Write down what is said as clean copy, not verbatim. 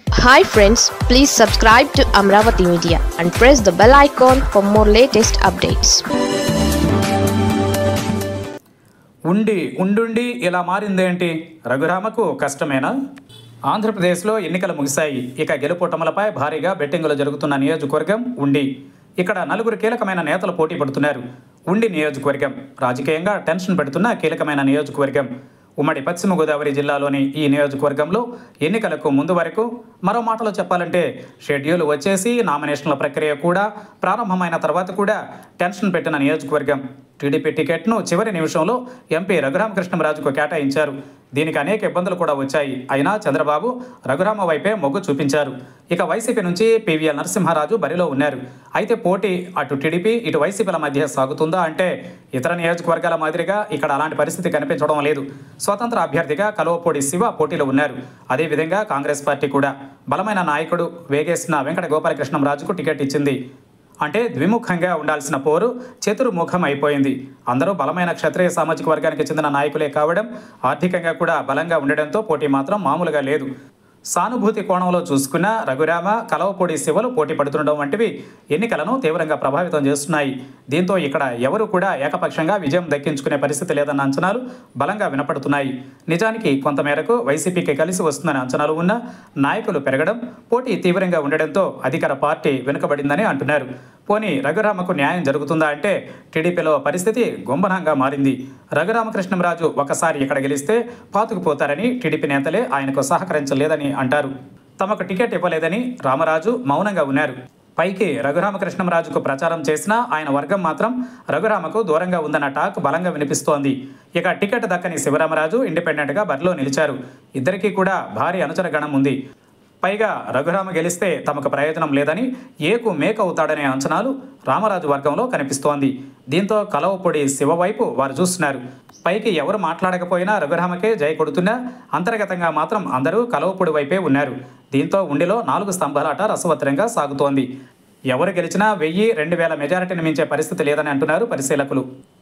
Hi friends, please subscribe to Amravati Media and press the bell icon for more latest updates. ఉండి ఇలా మారిందేంటి? రఘురామకు కష్టమేనా? ఆంధ్రప్రదేశ్లో ఎన్నికలు ముగిశాయి. ఇక గెలుపోటములపై భారీగా బెట్టింగులు జరుగుతున్న నియోజకవర్గం ఉండి. ఇక్కడ నలుగురు కీలకమైన నేతలు పోటీ పడుతున్నారు. ఉండి నియోజకవర్గం రాజకీయంగా టెన్షన్ పెడుతున్న కీలకమైన నియోజకవర్గం. ఉమ్మడి పశ్చిమ గోదావరి జిల్లాలోని ఈ నియోజకవర్గంలో ఎన్నికలకు ముందు వరకు, మరో మాటలో చెప్పాలంటే షెడ్యూల్ వచ్చేసి నామినేషన్ల ప్రక్రియ కూడా ప్రారంభమైన తర్వాత కూడా టెన్షన్ పెట్టిన నియోజకవర్గం. టీడీపీ టికెట్ను చివరి నిమిషంలో ఎంపీ రఘురామకృష్ణంరాజుకు కేటాయించారు. దీనికి అనేక ఇబ్బందులు కూడా వచ్చాయి. అయినా చంద్రబాబు రఘురామ వైపే మొగ్గు చూపించారు. ఇక వైసీపీ నుంచి పివిఎల్ నరసింహారాజు బరిలో ఉన్నారు. అయితే పోటీ అటు టీడీపీ ఇటు వైసీపీల మధ్య సాగుతుందా అంటే ఇతర నియోజకవర్గాల మాదిరిగా ఇక్కడ అలాంటి పరిస్థితి కనిపించడం లేదు. స్వతంత్ర అభ్యర్థిగా కలువపూడి శివ పోటీలో ఉన్నారు. అదేవిధంగా కాంగ్రెస్ పార్టీ కూడా బలమైన నాయకుడు వేగేసిన వెంకట గోపాలకృష్ణంరాజుకు టికెట్ ఇచ్చింది. అంటే ద్విముఖంగా ఉండాల్సిన పోరు చతుర్ముఖం అయిపోయింది. అందరూ బలమైన క్షత్రియ సామాజిక వర్గానికి చెందిన నాయకులే కావడం, ఆర్థికంగా కూడా బలంగా ఉండడంతో పోటీ మాత్రం మామూలుగా లేదు. సానుభూతి కోణంలో చూసుకున్న రఘురామ, కలవపూడి శివలు పోటీ పడుతుండడం వంటివి ఎన్నికలను తీవ్రంగా ప్రభావితం చేస్తున్నాయి. దీంతో ఇక్కడ ఎవరు కూడా ఏకపక్షంగా విజయం దక్కించుకునే పరిస్థితి లేదన్న అంచనాలు బలంగా వినపడుతున్నాయి. నిజానికి కొంతమేరకు వైసీపీకి కలిసి వస్తుందని అంచనాలు ఉన్న నాయకులు పెరగడం, పోటీ తీవ్రంగా ఉండడంతో అధికార పార్టీ వెనుకబడిందని అంటున్నారు. పోనీ రఘురామకు న్యాయం జరుగుతుందా అంటే టీడీపీలో పరిస్థితి గుంభనంగా మారింది. రఘురామకృష్ణంరాజు ఒకసారి ఇక్కడ గెలిస్తే పాతుకుపోతారని టీడీపీ నేతలే ఆయనకు సహకరించలేదని అంటారు. తమకు టికెట్ ఇవ్వలేదని రామరాజు మౌనంగా ఉన్నారు. పైకి రఘురామకృష్ణంరాజుకు ప్రచారం చేసినా ఆయన వర్గం మాత్రం రఘురామకు దూరంగా ఉందన్న టాక్ బలంగా వినిపిస్తోంది. ఇక టికెట్ దక్కని శివరామరాజు ఇండిపెండెంట్గా బరిలో నిలిచారు. ఇద్దరికీ కూడా భారీ అనుచర గణం ఉంది. పైగా రఘురామ గెలిస్తే తమకు ప్రయోజనం లేదని ఏకు మేకవుతాడనే అంచనాలు రామరాజు వర్గంలో కనిపిస్తోంది. దీంతో కలవపొడి శివ వైపు వారు చూస్తున్నారు. పైకి ఎవరు మాట్లాడకపోయినా రఘురామకే జయ కొడుతున్నా అంతర్గతంగా మాత్రం అందరూ కలవపొడి వైపే ఉన్నారు. దీంతో ఉండిలో 4 స్తంభాలాట రసవత్తరంగా సాగుతోంది. ఎవరు గెలిచినా 1000-2000 మెజారిటీని మించే పరిస్థితి లేదని అంటున్నారు పరిశీలకులు.